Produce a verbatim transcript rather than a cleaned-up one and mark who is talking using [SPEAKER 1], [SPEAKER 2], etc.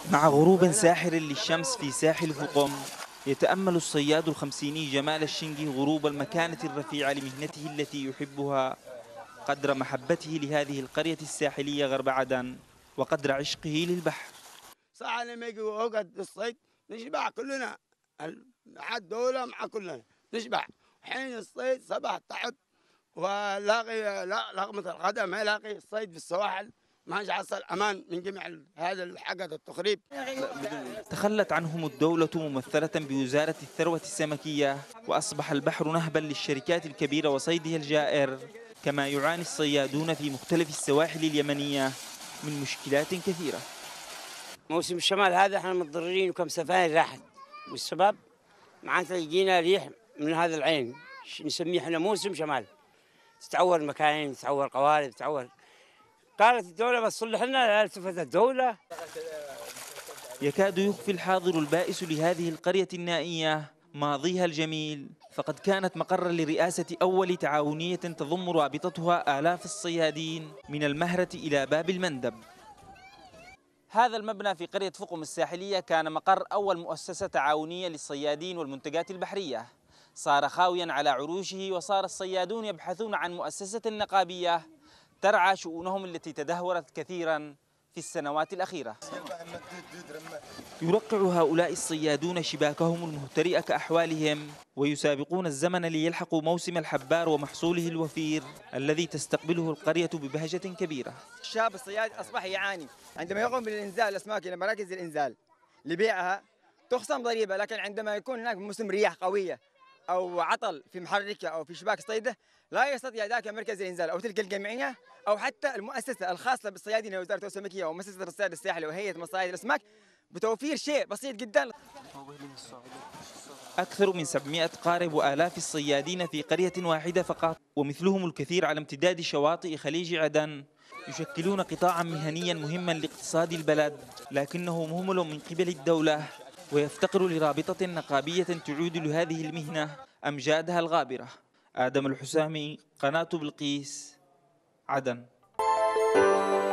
[SPEAKER 1] مع غروب ساحر للشمس في ساحل فقم، يتأمل الصياد الخمسيني جمال الشنقي غروب المكانة الرفيعة لمهنته التي يحبها قدر محبته لهذه القرية الساحلية غرب عدن وقدر عشقه للبحر.
[SPEAKER 2] صح لما يجي وقت الصيد نشبع كلنا، مع الدولة مع كلنا نشبع. حين الصيد صباح تعب ولاقي لا لقمة الغداء ما يلاقي الصيد في السواحل، ما حصل أمان من جميع هذا الحاجة التخريب.
[SPEAKER 1] تخلت عنهم الدولة ممثلة بوزارة الثروة السمكية، وأصبح البحر نهبا للشركات الكبيرة وصيدها الجائر، كما يعاني الصيادون في مختلف السواحل اليمنية من مشكلات كثيرة.
[SPEAKER 3] موسم الشمال هذا احنا متضررين وكم سفينة راحت، والسبب معناتها يجينا ريح من هذا العين نسميه احنا موسم شمال، تتعور مكاين، تتعور قوارب، تتعور. قالت الدولة بس صلح لنا، لا التفت الدولة.
[SPEAKER 1] يكاد يخفي الحاضر البائس لهذه القرية النائية ماضيها الجميل، فقد كانت مقرا لرئاسة أول تعاونية تضم رابطتها آلاف الصيادين من المهرة إلى باب المندب. هذا المبنى في قرية فقم الساحلية كان مقر أول مؤسسة تعاونية للصيادين والمنتجات البحرية، صار خاويا على عروشه، وصار الصيادون يبحثون عن مؤسسة نقابية ترعى شؤونهم التي تدهورت كثيرا في السنوات الأخيرة. يرقع هؤلاء الصيادون شباكهم المهترئة كأحوالهم، ويسابقون الزمن ليلحقوا موسم الحبار ومحصوله الوفير الذي تستقبله القرية ببهجة كبيرة.
[SPEAKER 4] الشاب الصياد أصبح يعاني عندما يقوم بالإنزال الأسماك إلى مراكز الإنزال لبيعها، تخصم ضريبة، لكن عندما يكون هناك موسم رياح قوية أو عطل في محركه أو في شباك صيده، لا يستطيع ذاك مركز الإنزال أو تلك الجمعية أو حتى المؤسسة الخاصة بالصيادين وزارة التنمية السمكية ومؤسسة الصيد الساحلي وهيئة مصايد الأسماك بتوفير شيء بسيط جدا.
[SPEAKER 1] أكثر من سبعمائة قارب وآلاف الصيادين في قرية واحدة فقط، ومثلهم الكثير على امتداد شواطئ خليج عدن، يشكلون قطاعا مهنيا مهما لاقتصاد البلد، لكنه مهمل من قبل الدولة، ويفتقر لرابطة نقابية تعود لهذه المهنة أمجادها الغابرة. آدم الحسامي، قناة بلقيس، عدن.